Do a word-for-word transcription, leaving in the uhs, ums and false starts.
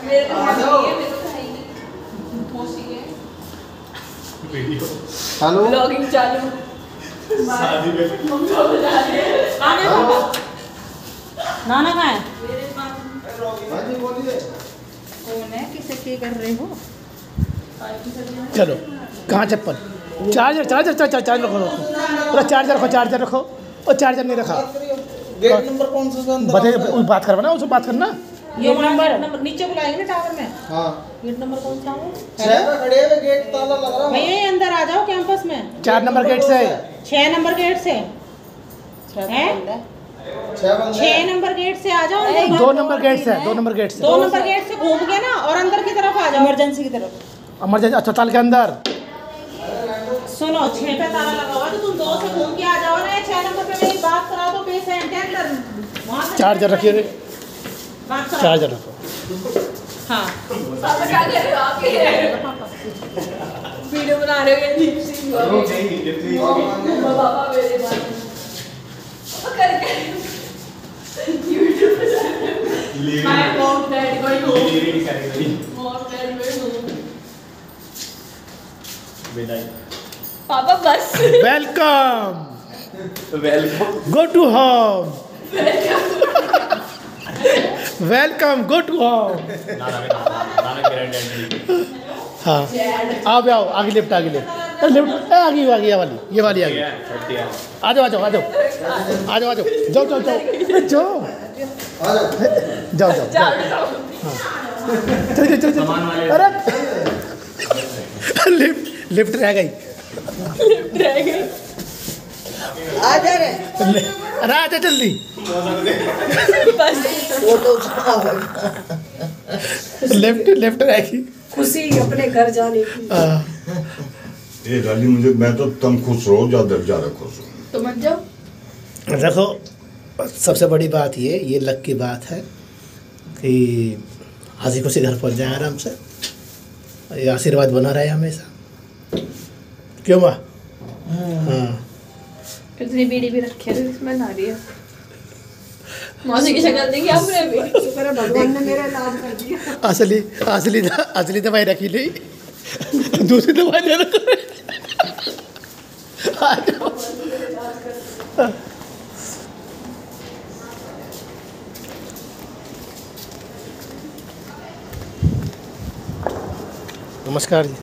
मेरे को है नहीं, मेरे को है ही नहीं। मौसी के वीडियो हेलो ब्लॉगिंग चालू शादी में नाना कहाँ है? हाँ जी बोलिए। कौन है? किसे के कर रहे हो? चलो कहाँ चप्पल? चार्जर चार्जर चार्जर चार्जर रखो रखो चार्जर रखो चार्जर रखो और चार्जर नहीं रखा। गेट नंबर कौन सा अंदर? बता बात करवाना उससे बात करना। ये नंबर नंबर नीचे बुलाएंगे ना टावर में। हाँ गेट नंबर कौन सा है? छह पे खड़े हुए गेट ताला लग रहा है। भैया ये अंदर आ जाओ कैंपस में। चार नंबर गेट से छह नंबर गेट से हैं? छह बंदे छह नंबर गेट से आ जाओ अंदर। दो नंबर गेट से दो नंबर गेट से दो नंबर गेट से घूम के ना और अंदर की तरफ आ जाओ। इमरजेंसी की तरफ। इमरजेंसी अस्पताल के अंदर। सुनो छह पे ताला लगा हुआ तो तुम दो से घूम के आ जाओ ना। छह नंबर पे मेरी बात करा दो पेशेंट है अंदर। वहाँ से चार्जर रखिए बात करा। चार्जर रखो। हाँ पापा क्या कर रहे हो आप? ये वीडियो बना रहे हो ये दीप सिंह नहीं जितनी पापा मेरे बारे में पापा कर क्या यूट्यूब पे my mom dad going home leading करेगी मॉम डैड गोइंग होम विदाई पापा बस welcome welcome go to home welcome go to home. नाना नाना मेरा डैडी हाँ आओ भी आओ आगे लिफ्ट आगे लिफ्ट अरे लिफ्ट ए, आगे आगे ये वाली ये वाली आगे छोटी है आ जाओ आ जाओ आ जाओ आ जाओ आ जाओ जाओ जाओ जाओ अरे जाओ जाओ जाओ जाओ हाँ चल चल चल सामान वाले अरे लिफ्ट लिफ्ट रह गई रह गई आ जा रहे। अरे आ जा जल्दी बस लेफ्ट लेफ्ट रह गई खुशी अपने घर जाने की। हाँ। ये गाली मुझे मैं तो तुम खुश रहो ज्यादा ज्यादा खुश हो। तो मत जाओ। देखो सबसे बड़ी बात ये ये लक की बात है कि हंसी खुशी घर पहुंच जाए आराम से। ये आशीर्वाद बना रहे हमेशा। क्यों माँ? हाँ इतनी बीड़ी भी रखी है तो इसमें ना रही है। मौसी की शक्ल देखी आपने भी? शुक्र है भगवान ने मेरा इलाज कर दिया। असली असली असली दवाई रखी नहीं दूसरी दवाई ले रखो। आ जाओ। नमस्कार जी।